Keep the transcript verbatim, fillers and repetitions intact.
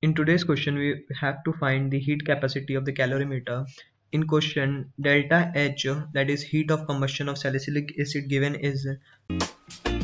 In today's question, we have to find the heat capacity of the calorimeter. In question, delta H, that is heat of combustion of salicylic acid, given is